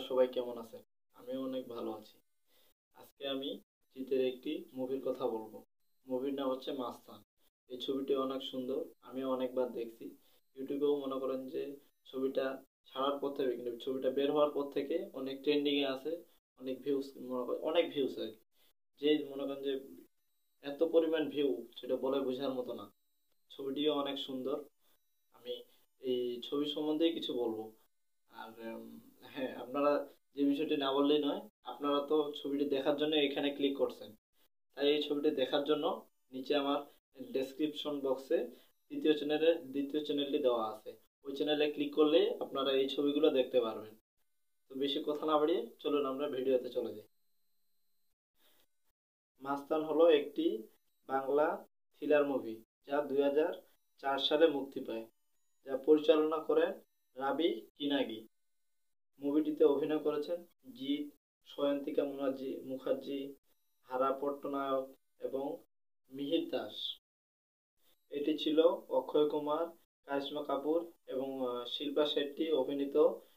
সবাই কেমন আছেন? আমিও অনেক ভালো আছি। আজকে আমি জিতের একটি মুভির কথা বলবো। মুভির নাম হচ্ছে মাস্তান। এই ছবিটি অনেক সুন্দর। আমিও অনেকবার দেখছি। ইউটিউবেও মনে করেন যে ছবিটা ছাড়ার পর থেকে কিন্তু ছবিটা বের হওয়ার পর থেকে অনেক ট্রেন্ডিং এ আছে। অনেক ভিউজ মনে করেন অনেক ভিউজ আর কি। যে মনে করেন যে এত পরিমাণ ভিউ সেটা বলে বোঝার মতো না। ছবিটিও অনেক সুন্দর। আমি এই ছবি সম্বন্ধেই কিছু বলবো। আর হ্যাঁ, আপনারা যে বিষয়টি না বললেই নয়, আপনারা তো ছবিটি দেখার জন্য এখানে ক্লিক করছেন। তাই এই ছবিটি দেখার জন্য নিচে আমার ডেসক্রিপশন বক্সে দ্বিতীয় চ্যানেলটি দেওয়া আছে। ওই চ্যানেলে ক্লিক করলে আপনারা এই ছবিগুলো দেখতে পারবেন। তো বেশি কথা না বাড়িয়ে চলুন আমরা ভিডিওতে চলে যাই। মাস্তান হলো একটি বাংলা থ্রিলার মুভি যা 2004 সালে মুক্তি পায়, যা পরিচালনা করেন রাবি কিনাগি। মুভিটিতে অভিনয় করেছেন জিৎ, স্বয়ন্তিকা মুখার্জি, হারা পট্টনায়ক এবং মিহির দাস। এটি ছিল অক্ষয় কুমার, কারিশ্মা কাপুর এবং শিল্পা শেট্টি অভিনীত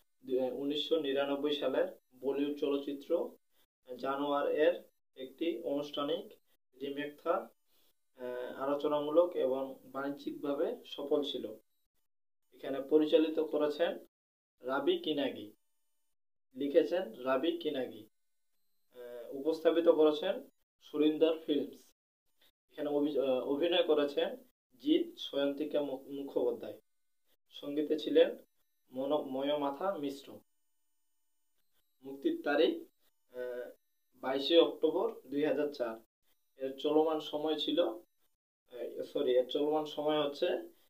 1999 সালের বলিউড চলচ্চিত্র জানোয়ার এর একটি আনুষ্ঠানিক রিমেক থা আলোচনামূলক এবং বাণিজ্যিকভাবে সফল ছিল। এখানে পরিচালিত করেছেন রাবি কিনাগি, লিখেছেন রাবি কিনাগি, উপস্থাপিত করেছেন সুরিন্দর ফিল্মস। এখানে অভিনয় করেছেন জিৎ, স্বয়ন্তিকা মুখোপাধ্যায়। সঙ্গীতে ছিলেন ময়মাথা মিশ্র। মুক্তির তারিখ 22 অক্টোবর 2004। এর চলমান সময় ছিল এর চলমান সময় হচ্ছে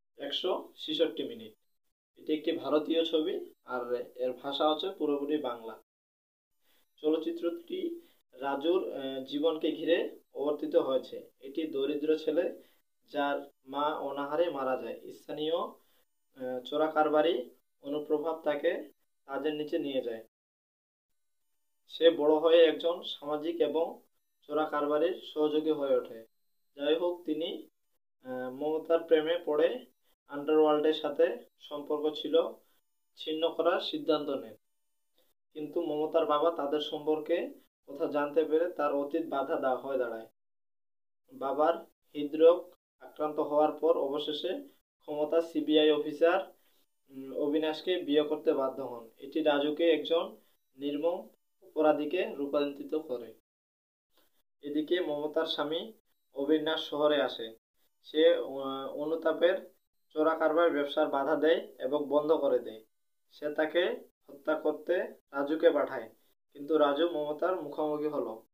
166 মিনিট। এটি একটি ভারতীয় ছবি আর এর ভাষা হচ্ছে পুরোপুরি বাংলা। চলচ্চিত্রটি রাজুর জীবনকে ঘিরে অবর্তিত হয়েছে। এটি দরিদ্র ছেলে যার মা অনাহারে মারা যায়। স্থানীয় চোরা কারবারি অনুপ্রভাব তাকে কাজের নিচে নিয়ে যায়। সে বড় হয়ে একজন সামাজিক এবং চোরা কারবারির সহযোগী হয়ে ওঠে। যাই হোক, তিনি মমতার প্রেমে পড়ে আন্ডারওয়ার্ল্ডের সাথে সম্পর্ক ছিন্ন করার সিদ্ধান্ত নেন। কিন্তু মমতার বাবা তাদের সম্পর্কে কথা জানতে পেরে তার অতীত বাধা হয়ে দাঁড়ায়। বাবার হৃদরোগ আক্রান্ত হওয়ার পর অবশেষে ক্ষমতা সিবিআই অফিসার অবিনাশকে বিয়ে করতে বাধ্য হন। এটি রাজুকে একজন নির্মম অপরাধীকে রূপান্তরিত করে। এদিকে মমতার স্বামী অবিনাশ শহরে আসে। সে অনুতাপের চোরা কারবার ব্যবসার বাধা দেয় এবং বন্ধ করে দেয়। সে তাকে হত্যা করতে রাজুকে পাঠায়, কিন্তু রাজু মমতার মুখোমুখি হলো।